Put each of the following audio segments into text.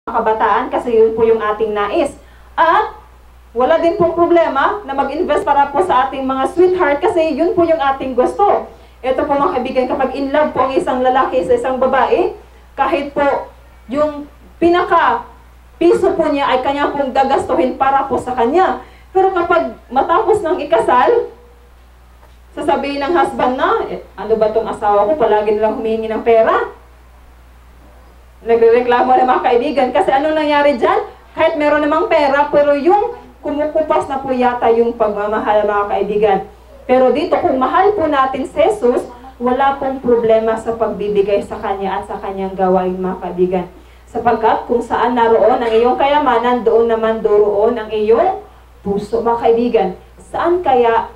kabataan kasi yun po yung ating nais. At wala din pong problema na mag-invest para po sa ating mga sweetheart kasi yun po yung ating gusto. Ito po mga kaibigan, kapag in love po ang isang lalaki sa isang babae, kahit po yung piso po niya ay kanya pong gagastuhin para po sa kanya. Pero kapag matapos ng ikasal, sasabihin ng husband na, ano ba tong asawa ko, palagi nilang humihingi ng pera. Nagrereklamo na mga kaibigan. Kasi anong nangyari dyan? Kahit meron namang pera, pero yung kumukupas na po yata yung pagmamahal mga kaibigan. Pero dito, kung mahal po natin si Jesus, wala pong problema sa pagbibigay sa Kanya at sa Kanyang gawain mga kaibigan. Sapagkat kung saan naroon ang iyong kayamanan, doon naman doroon ang iyong puso mga kaibigan. Saan kaya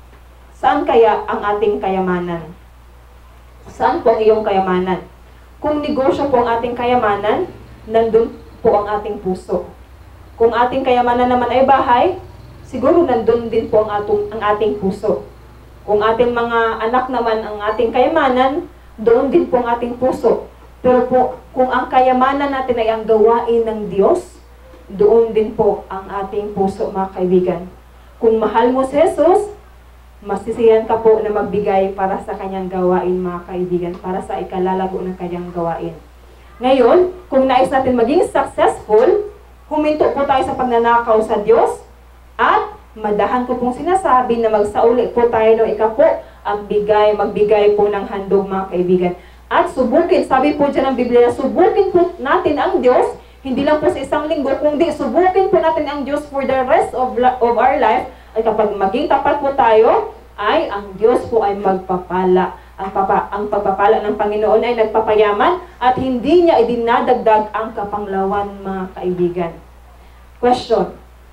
ang ating kayamanan? Saan po ang iyong kayamanan? Kung negosyo po ang ating kayamanan, nandun po ang ating puso. Kung ating kayamanan naman ay bahay, siguro nandun din po ang ating puso. Kung ating mga anak naman ang ating kayamanan, doon din po ang ating puso. Pero po, kung ang kayamanan natin ay ang gawain ng Diyos, doon din po ang ating puso mga kaibigan. Kung mahal mo si Jesus, masisiyan ka po na magbigay para sa kanyang gawain mga kaibigan, para sa ikalalago ng kanyang gawain. Ngayon, kung nais natin maging successful, huminto po tayo sa pagnanakaw sa Diyos at madahan ko pong sinasabi na magsauli po tayo ng ikapo at magbigay po ng handog mga kaibigan. At subukin, sabi po dyan ng Biblia, subukin po natin ang Diyos, hindi lang po sa isang linggo, kundi subukin po natin ang Diyos for the rest of our life. At kapag maging tapat po tayo, ay ang Diyos po ay magpapala. Ang pagpapala ng Panginoon ay nagpapayaman at hindi niya idinadagdag ang kapanglawan mga kaibigan. Question.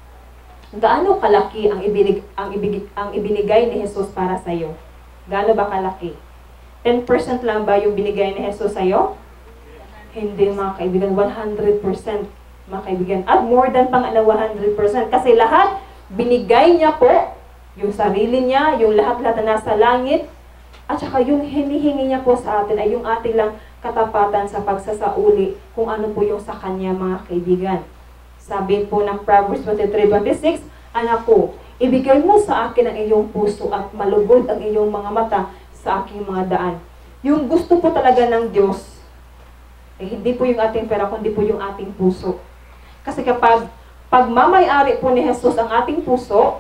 Gaano kalaki ang ibinigay ni Jesus para sa iyo? Gaano ba kalaki? 10% lang ba yung binigay ni Jesus sa iyo? Hindi mga kaibigan, 100% mga kaibigan. At more than pang 100%. Kasi lahat binigay niya po, yung sarili niya, yung lahat-lahat na nasa langit, at saka yung hinihingi niya po sa atin ay yung ating lang katapatan sa pagsasauli kung ano po yung sa kanya mga kaibigan. Sabi po ng Proverbs 23:26, anak ko, ibigay mo sa akin ang iyong puso at malugod ang iyong mga mata sa aking mga daan. Yung gusto po talaga ng Diyos, hindi po yung ating pera, kundi po yung ating puso. Kasi kapag pagmamayari po ni Jesus ang ating puso,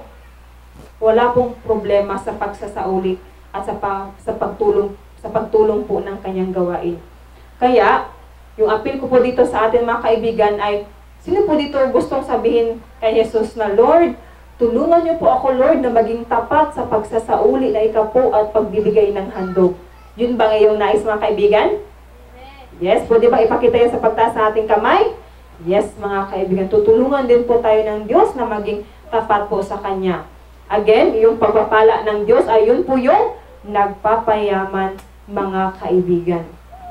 wala pong problema sa pagsasauli at sa pagtulong po ng kanyang gawain. Kaya, yung appeal ko po dito sa atin mga kaibigan ay, sino po dito gustong sabihin kay Jesus na, Lord, tulungan niyo po ako, Lord, na maging tapat sa pagsasauli na ikapo at pagbibigay ng handog. Yun ba ngayong nais mga kaibigan? Yes, pwede ba ipakita yan sa pagtaas sa ating kamay? Yes, mga kaibigan, tutulungan din po tayo ng Diyos na maging tapat po sa Kanya. Again, yung pagpapala ng Diyos ay yun po yung nagpapayaman mga kaibigan.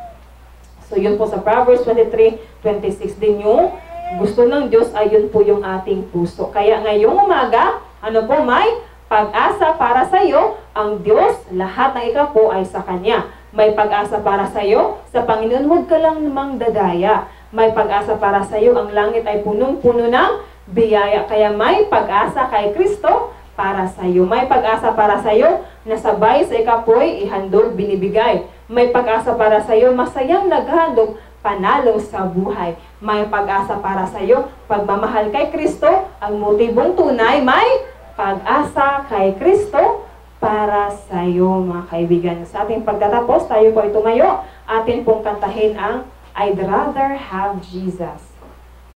So yun po sa Proverbs 23:26 din yung gusto ng Diyos ay yun po yung ating puso. Kaya ngayong umaga, ano po, may pag-asa para sa iyo, ang Diyos, lahat ng ikaw po ay sa Kanya. May pag-asa para sa iyo, sa Panginoon, huwag ka lang namang dadaya. May pag-asa para sa iyo, ang langit ay punong-puno ng biyaya. Kaya may pag-asa kay Kristo para sa iyo. May pag-asa para sa iyo na sabay sa ikapoy ihandog binibigay. May pag-asa para sa iyo, masayang naghandog panalo sa buhay. May pag-asa para sa iyo, pagmamahal kay Kristo, ang motibong tunay, may pag-asa kay Kristo para sa iyo mga kaibigan. Sa ating pagtatapos, tayo po ay tumayo, atin pong kantahin ang I'd Rather Have Jesus.